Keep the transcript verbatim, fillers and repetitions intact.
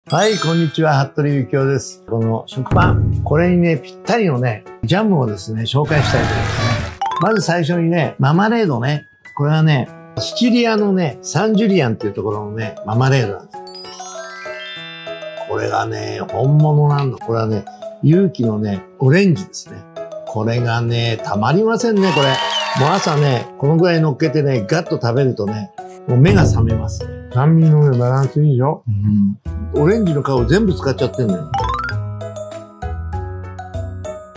はい、こんにちは、服部幸男です。この食パン、これにね、ぴったりのね、ジャムをですね、紹介したいと思いますね。まず最初にね、ママレードね。これはね、シチリアのね、サンジュリアンっていうところのね、ママレードなんです。これがね、本物なんだ。これはね、有機のね、オレンジですね。これがね、たまりませんね、これ。もう朝ね、このぐらい乗っけてね、ガッと食べるとね、もう目が覚めますね。酸味のね、バランスいいよ。うん。オレンジの皮を全部使っちゃってんだよ。